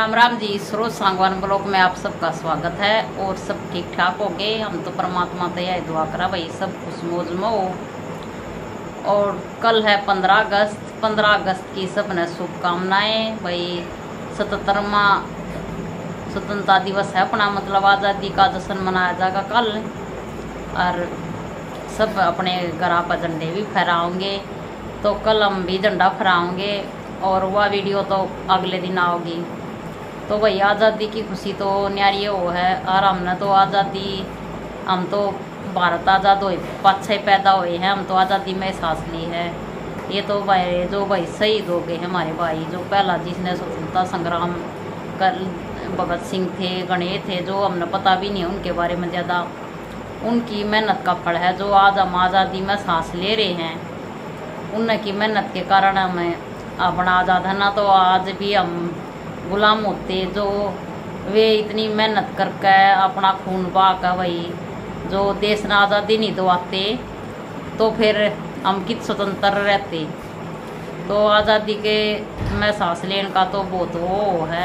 Ram Ram ji. Saroj Sangwan block में आप सबका स्वागत है। और सब ठीक ठाक हो गए। हम तो परमात्मा से यह दुआ करा भाई सब खुश मौज में हो। और कल है 15 अगस्त। 15 अगस्त की सब ने शुभकामनाएं भाई। 77वां स्वतंत्रता दिवस है अपना, मतलब आज़ादी का जश्न मनाया जाएगा कल। और सब अपने घर पर झंडे भी फहराओगे, तो कल हम भी झंडा फहराओगे और वह वीडियो तो अगले दिन आओगी। तो भाई आज़ादी की खुशी तो न्यारी वो है। और हमने तो आज़ादी, हम तो भारत आज़ाद हुए पाछे पैदा हुए हैं, हम तो आज़ादी में सांस ली है। ये तो भाई जो भाई शहीद हो गए हैं हमारे भाई, जो पहला जिसने स्वतंत्रता संग्राम कर, भगत सिंह थे, गणेश थे, जो हमने पता भी नहीं है उनके बारे में ज़्यादा। उनकी मेहनत का फल है जो आज हम आज़ादी में सांस ले रहे हैं। उनकी मेहनत के कारण हमें अपना आज़ाद है ना। तो आज भी हम गुलाम होते, जो वे इतनी मेहनत करके अपना खून बहा कर भाई जो देश ने आज़ादी नहीं दिवाते, तो फिर हम कित स्वतंत्र रहते। तो आज़ादी के में सांस लेने का तो बहुत वो है।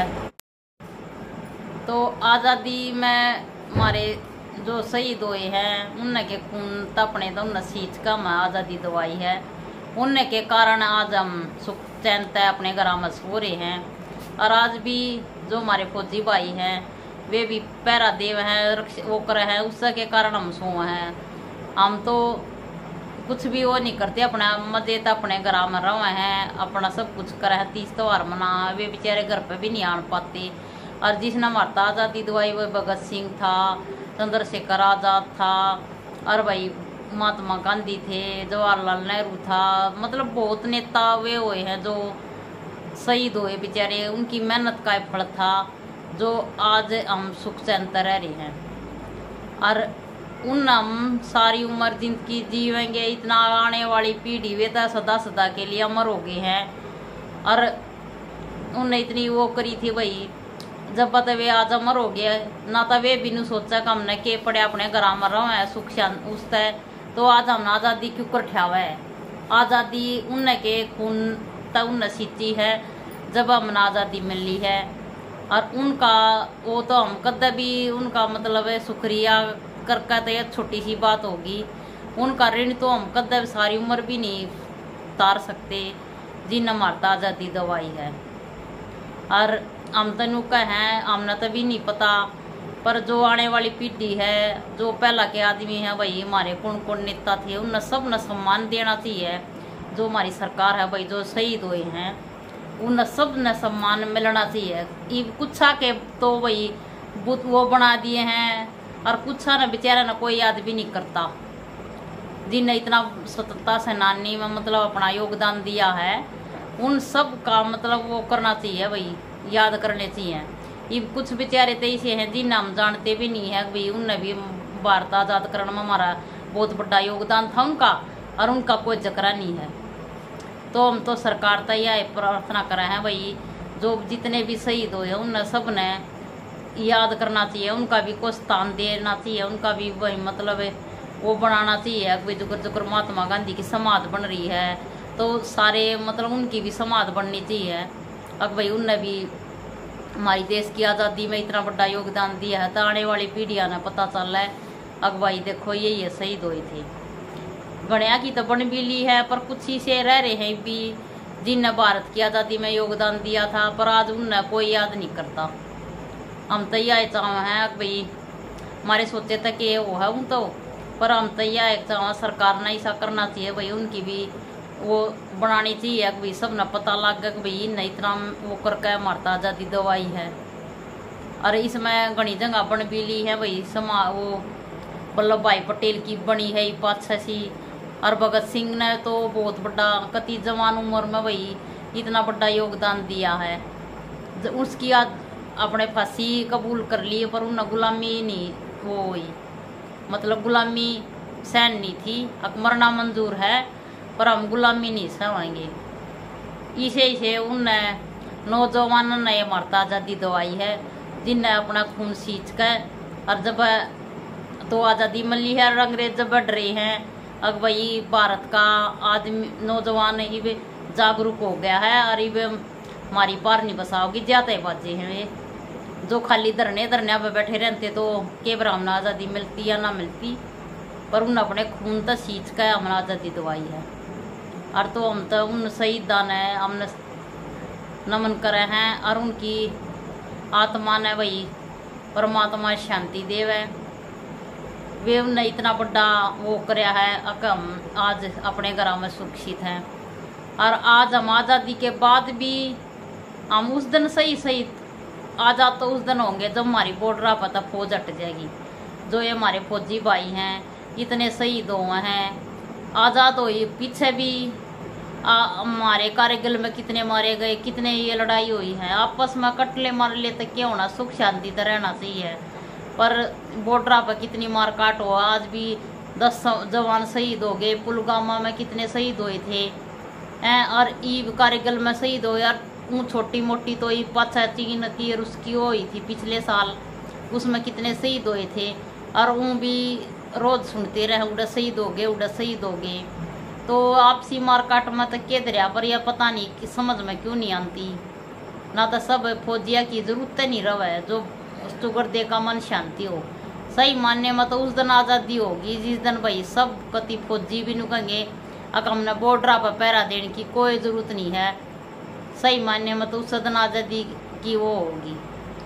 तो आज़ादी में हमारे जो शहीद हुए हैं उनके खून तपने तो उन सींच का हमें आज़ादी दवाई है। उनके कारण आज हम सुख चैन तय अपने घर में सो रहे हैं। और आज भी जो हमारे फौजी भाई हैं वे भी पहरा देव हैं, वो करे हैं, उसके कारण हम सो हैं। हम तो कुछ भी वो नहीं करते, अपना मजे तो अपने घर में रहे हैं, अपना सब कुछ करे हैं, तीज त्योहार मना। वे बेचारे घर पे भी नहीं आन पाते। और जिसने हमारा आज़ादी दवाई वो भगत सिंह था, चंद्रशेखर आज़ाद था, और भाई महात्मा गांधी थे, जवाहरलाल नेहरू था, मतलब बहुत नेता वे हुए हैं जो शहीद हुए बेचारे। उनकी मेहनत का फल था जो आज हम सुख चैन रह रहे हैं। और उन हम सारी उम्र जिंदगी जीवेंगे, इतना आने वाली पीढ़ी वे तो सदा सदा के लिए अमर हो गए हैं। और उनने इतनी वो करी थी भाई, जब पता वे आज अमर हो गया ना, तो वे भी नहीं सोचा कि हमने के पड़े अपने घर में रहे सुख शांति उससे। तो आज हमने आज़ादी क्यों कर ठियावा है। आज़ादी उनके खून तक उन सींची है जब हमने आज़ादी मिली है। और उनका वो तो हम कदे भी उनका मतलब है शुक्रिया करके तो यह छोटी सी बात होगी। उनका ऋण तो हम कदे सारी उम्र भी नहीं उतार सकते जिन हमारा आज़ादी दवाई है। और हम तनु का हैं हमने तो भी नहीं पता, पर जो आने वाली पीढ़ी है, जो पहला के आदमी है भाई, हमारे कौन कौन नेता थे, उन सब न सम्मान देना चाहिए। जो हमारी सरकार है भाई, जो शहीद हुए हैं उन सब न सम्मान मिलना चाहिए। कुछ के तो भाई बुत वो बना दिए हैं, और कुछ न बेचारा न कोई याद भी नहीं करता जिनने इतना स्वतंत्रता सेनानी में मतलब अपना योगदान दिया है। उन सब का मतलब वो करना चाहिए भाई, याद करने चाहिए। ये कुछ बेचारे तो ऐसे हैं जिन्हें हम जानते भी नहीं है भाई, उनने भी भारत आज़ाद करने में हमारा बहुत बड़ा योगदान था उनका, और उनका कोई जिक्र नहीं है। तो हम तो सरकार तक यह प्रार्थना कर रहे हैं भाई, जो जितने भी शहीद हुए हैं उन सब ने याद करना चाहिए, उनका भी कोई स्थान देना चाहिए, उनका भी वही मतलब वो बनाना चाहिए। भाई जुगर जुगर महात्मा गांधी की समाध बन रही है, तो सारे मतलब उनकी भी समाध बननी चाहिए। अब भाई उनने भी हमारी देश की आज़ादी में इतना बड़ा योगदान दिया है, तो आने वाली पीढ़ियाँ ने पता चल रहा है अब भाई देखो ये शहीद हुए थे। गणिया की तो बन भी ली है, पर कुछ ही से रह रहे हैं भी जिनने भारत की आज़ादी में योगदान दिया था, पर आज उनने कोई याद नहीं करता। हम तो यह चाह हैं भाई, हमारे सोचे तक ये वो है उन तो, पर हम तो यह चाह सरकार ने ऐसा करना चाहिए भाई, उनकी भी वो बनानी चाहिए कि भाई सब न पता लग गया कि भाई न इतना वो करके मारता आज़ादी दवाई है। और इसमें घनी जगह बन भी ली है भाई, वो वल्लभ भाई पटेल की बनी है पाछा सी। और भगत सिंह ने तो बहुत बड़ा कति जवान उम्र में भाई इतना बड़ा योगदान दिया है। उसकी आज अपने फांसी कबूल कर ली, पर उन गुलामी नहीं वो हुई, मतलब गुलामी सहन नहीं थी। मरना मंजूर है पर हम गुलामी नहीं सहवाएंगे। इसे उनने नौजवानों ने हमारा आज़ादी दवाई है, जिनने अपना खून सींच कर। और जब तो आज़ादी मिली है और अंग्रेज जब बढ़ रहे हैं, अब भाई भारत का आदमी नौजवान ही जागरूक हो गया है। और ये हमारी पार नहीं बसाओगी, ज्यादा बाजे हैं वे जो खाली धरने पे बैठे रहते। तो के ब्राह्मण आज़ादी मिलती या ना मिलती, पर उन अपने खून तक सींच का हमने आज़ादी दवाई है। और तो हम तो उन शहीदा ने हमने नमन करे हैं और उनकी आत्मा ने वही परमात्मा शांति देवे। वे उन्हें इतना बड़ा वो कराया है कि हम आज अपने घर में सुरक्षित हैं। और आज हम आज़ादी के बाद भी हम उस दिन सही आज़ाद तो उस दिन होंगे जब हमारी बॉर्डर पर तक फौज हट जाएगी। जो ये हमारे फौजी भाई हैं इतने शहीद हुए हैं, आज़ाद हुई पीछे भी हमारे कारगिल में कितने मारे गए, कितने ये लड़ाई हुई है, आपस में कटले मार ले तक क्या होना, सुख शांति तो रहना चाहिए। पर बॉर्डर पर कितनी मार काट हुआ, आज भी 10 जवान शहीद हो गए। पुलवामा में कितने शहीद हुए थे और ईब कारगिल में शहीद हो यार। छोटी मोटी तो ये पाछा चीन की और उसकी हुई थी पिछले साल, उसमें कितने शहीद हुए थे। और वो भी रोज सुनते रहे उड़ा शहीद हो गए, उड़ा शहीद हो गए। तो आपसी मारकाट में तो के दरिया पर यह पता नहीं कि समझ में क्यों नहीं आती ना। तो सब फौजिया की जरूरत नहीं रहा जो चुगर दे का मन शांति हो। सही मानने में तो उस दिन आज़ादी होगी जिस दिन भाई सब कति फौजी भी नुकेंगे। अगर हमने बॉर्डर पर पहरा देने की कोई ज़रूरत नहीं है। सही मानने में तो उस दिन आज़ादी की वो होगी।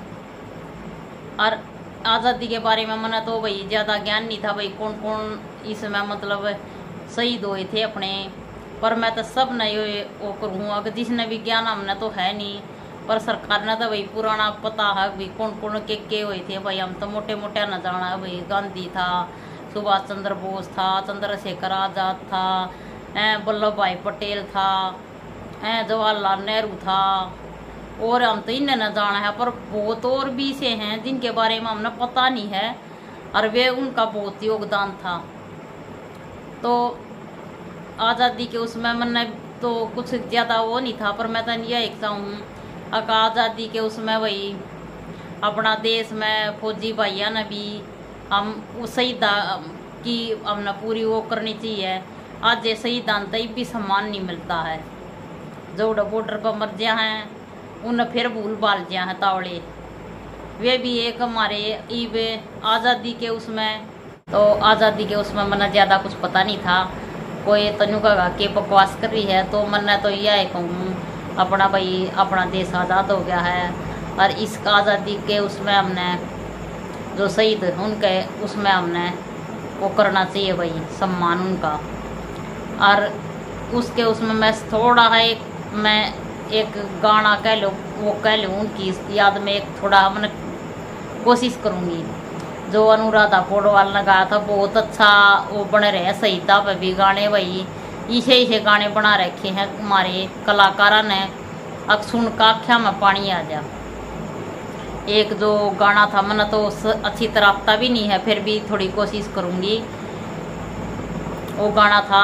और आज़ादी के बारे में मैंने तो भाई ज़्यादा ज्ञान नहीं था भाई कौन कौन इसमें मतलब शहीद हुए थे अपने। पर मैं तो सब नहीं वो करूँ, अगर जिसने भी ज्ञान हमने तो है नहीं, पर सरकार ने तो भाई पुराना पता है भाई कौन कौन के हुए थे। भाई हम तो मोटे मोटे न जाना है भाई, गांधी था, सुभाष चंद्र बोस था, चंद्रशेखर आज़ाद था, वल्लभ भाई पटेल था, जवाहरलाल नेहरू था, और हम तो इन्हें न जाना है। पर बहुत और भी से हैं जिनके बारे में हमने पता नहीं है और वे उनका बहुत योगदान था। तो आज़ादी के उसमें मैंने तो कुछ ज़्यादा वो नहीं था, पर मैं तो यह एक हूँ आज़ादी के उसमें वही अपना देश में फौजी भाइया ने भी हम उस शहीदा की हमने पूरी वो करनी चाहिए। आज ये शहीदान तक भी सम्मान नहीं मिलता है। जो बॉर्डर पर मर गया हैं उन्हें फिर भूल बाल गया है तावड़े। वे भी एक हमारे ईब आज़ादी के उसमें तो आज़ादी के उसमें मैंने ज़्यादा कुछ पता नहीं था। कोई तनु का के बकवास कर रही है तो मैंने तो यह कहूँ अपना भाई अपना देश आज़ाद हो गया है। और इस आज़ादी के उसमें हमने जो शहीद उनके उसमें हमने वो करना चाहिए भाई सम्मान उनका। और उसके उसमें मैं थोड़ा है मैं एक गाना कह लो वो कह लूँ उनकी याद में एक थोड़ा मैंने कोशिश करूँगी। जो अनुराधा पौडवाल ने गाया था बहुत अच्छा वो बने रहे। संहिता पे भी गाने भाई इसे गाने बना रखे हैं हमारे कलाकारा ने। अब सुन का आख्या में पानी आ जा। एक जो गाना था मैंने तो अच्छी तरह आता भी नहीं है, फिर भी थोड़ी कोशिश करूँगी। वो गाना था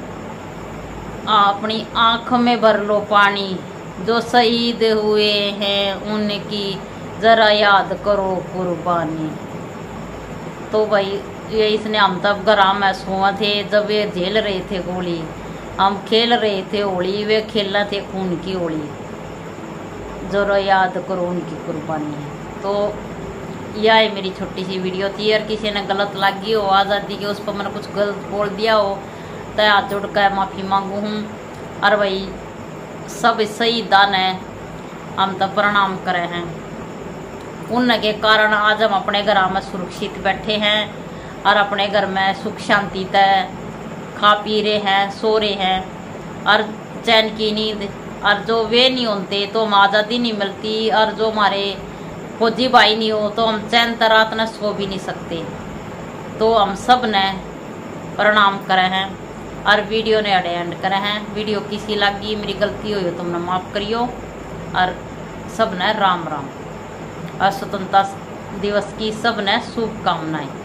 अपनी आँख में भर लो पानी, जो शहीद हुए हैं उनकी जरा याद करो कुर्बानी। तो भाई ये इसने हम तब ग्राम में सोए थे जब वे झेल रहे थे गोली, हम खेल रहे थे होली, वे खेलना थे खून की होली, जरा याद करो उनकी कुर्बानी। तो यह है मेरी छोटी सी वीडियो थी। और किसी ने गलत लगी हो आज़ादी के उस पर मैंने कुछ गलत बोल दिया हो तो हाथ जोड़ कर माफ़ी मांगू हूँ। और भाई सब शहीदान है हम तो प्रणाम करे हैं। उनके कारण आज हम अपने घर में सुरक्षित बैठे हैं और अपने घर में सुख शांति तय खा पी रहे हैं, सो रहे हैं और चैन की नींद। और जो वे नहीं होते तो हम आज़ादी नहीं मिलती। और जो हमारे फौजी भाई नहीं हो तो हम चैन रात न सो भी नहीं सकते। तो हम सब ने प्रणाम करे हैं और वीडियो ने एंड करे हैं। वीडियो किसी लगी मेरी गलती हुई हो तुमने माफ़ करियो। और सब ने राम राम और स्वतंत्रता दिवस की सब ने शुभकामनाएं।